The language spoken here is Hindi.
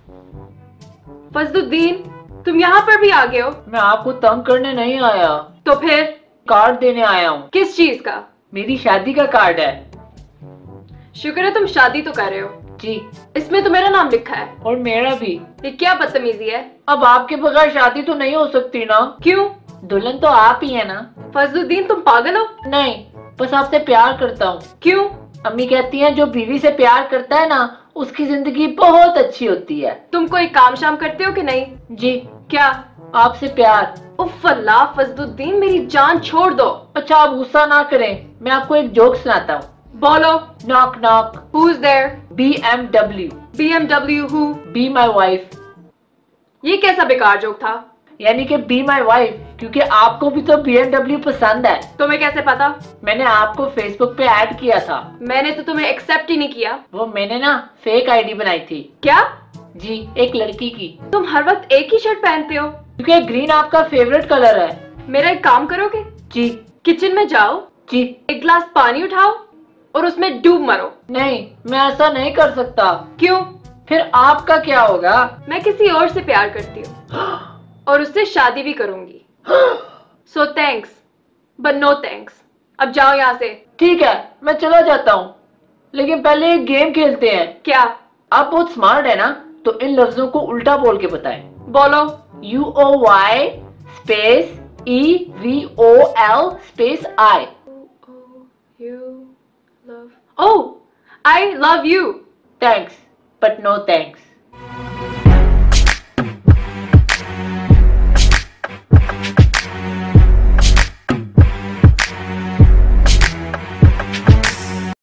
फजलुद्दीन, तुम यहाँ पर भी आ गए हो? मैं आपको तंग करने नहीं आया, तो फिर? कार्ड देने आया हूँ। किस चीज का? मेरी शादी का कार्ड है। शुक्र है तुम शादी तो कर रहे हो। जी। इसमें तो मेरा नाम लिखा है। और मेरा भी। ये क्या बदतमीजी है? अब आपके बगैर शादी तो नहीं हो सकती ना। क्यों? दुल्हन तो आप ही है ना। फजलुद्दीन, तुम पागल हो? नहीं, बस आपसे प्यार करता हूँ। क्यों? अम्मी कहती हैं जो बीवी से प्यार करता है ना, उसकी जिंदगी बहुत अच्छी होती है। तुम कोई काम शाम करते हो कि नहीं? जी। क्या? आपसे प्यार। उफ अल्लाह, फजलुद्दीन मेरी जान छोड़ दो। अच्छा, आप गुस्सा ना करें, मैं आपको एक जोक सुनाता हूँ। बोलो। Knock knock. Who's there? BMW। BMW who? Be my wife. ये कैसा बेकार जोक था? यानी कि बी माई वाइफ, क्योंकि आपको भी तो BMW पसंद है। तुम्हें कैसे पता? मैंने आपको फेसबुक पे ऐड किया था। मैंने तो तुम्हें एक्सेप्ट ही नहीं किया। वो मैंने ना फेक आईडी बनाई थी। क्या? जी, एक लड़की की। तुम हर वक्त एक ही शर्ट पहनते हो? क्योंकि ग्रीन आपका फेवरेट कलर है। मेरा एक काम करोगे? जी। किचन में जाओ, जी। एक गिलास पानी उठाओ और उसमें डूब मरो। नहीं, मैं ऐसा नहीं कर सकता। क्यों? फिर आपका क्या होगा? मैं किसी और से प्यार करती हूँ और उससे शादी भी करूंगी। So thanks but no thanks. अब जाओ यहाँ से। ठीक है, मैं चला जाता हूँ, लेकिन पहले एक गेम खेलते हैं। क्या? आप बहुत स्मार्ट है ना, तो इन लफ्जों को उल्टा बोल के बताएं। बोलो। UOY space EVOL space I। Oh, I love you. Thanks, but no thanks.